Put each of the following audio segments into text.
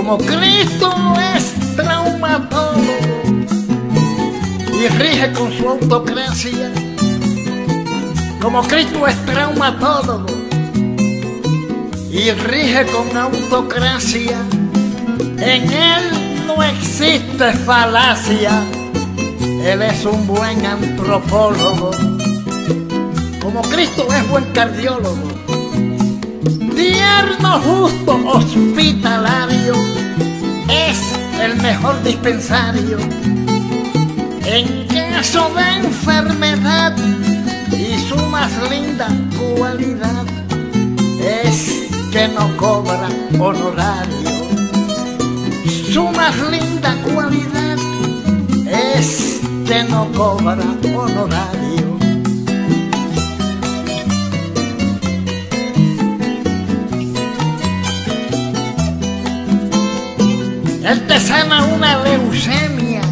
Como Cristo es traumatólogo y rige con su autocracia, como Cristo es traumatólogo y rige con autocracia, en Él no existe falacia, Él es un buen antropólogo. Como Cristo es buen cardiólogo, tierno, justo, hospitalario, es el mejor dispensario en caso de enfermedad, y su más linda cualidad es que no cobra honorario. Su más linda cualidad es que no cobra honorario. Él te sana una leucemia,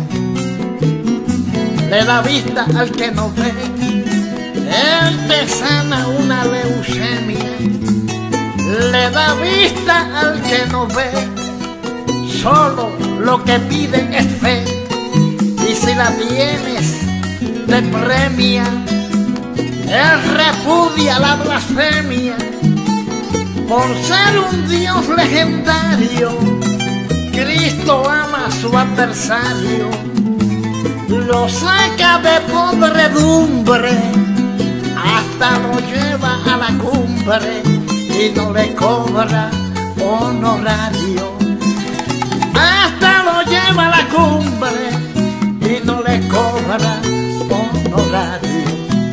le da vista al que no ve. Él te sana una leucemia, le da vista al que no ve. Solo lo que pide es fe, y si la tienes te premia. Él repudia la blasfemia por ser un Dios legendario. Cristo ama a su adversario, lo saca de podredumbre, hasta lo lleva a la cumbre y no le cobra honorario. Hasta lo lleva a la cumbre y no le cobra honorario.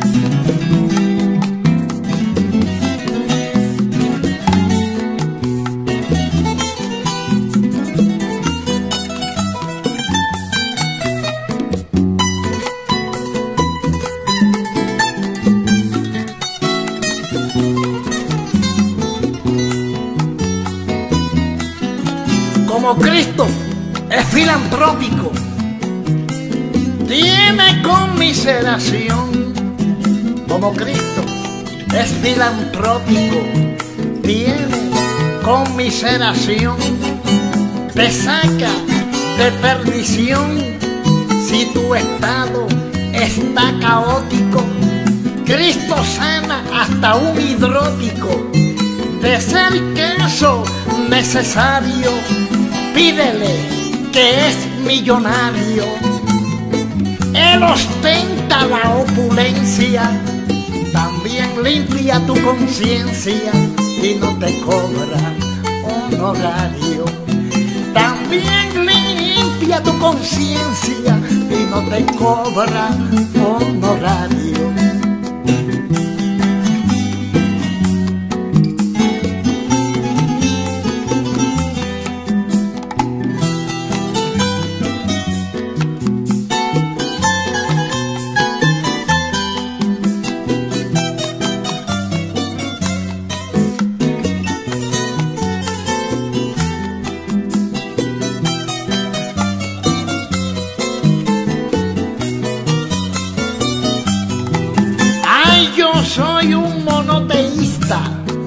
Como Cristo es filantrópico, tiene conmiseración. Como Cristo es filantrópico, tiene conmiseración. Te saca de perdición si tu estado está caótico. Cristo sana hasta un hidrópico, de ser caso necesario. Pídele que es millonario, Él ostenta la opulencia, también limpia tu conciencia y no te cobra honorario. También limpia tu conciencia y no te cobra honorario. Yo soy un monoteísta,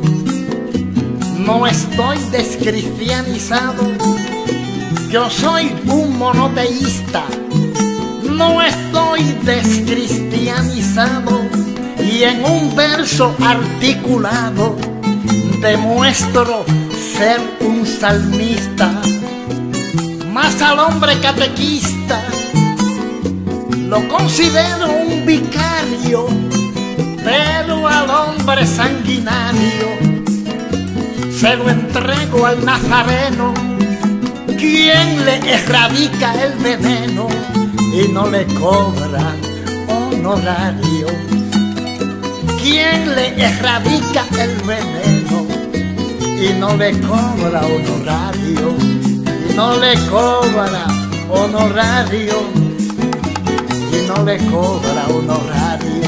no estoy descristianizado. Yo soy un monoteísta, no estoy descristianizado. Y en un verso articulado demuestro ser un salmista. Más al hombre catequista lo considero un vicario, pero al hombre sanguinario se lo entrego al Nazareno, quien le erradica el veneno y no le cobra honorario. Quien le erradica el veneno y no le cobra honorario, y no le cobra honorario, y no le cobra honorario.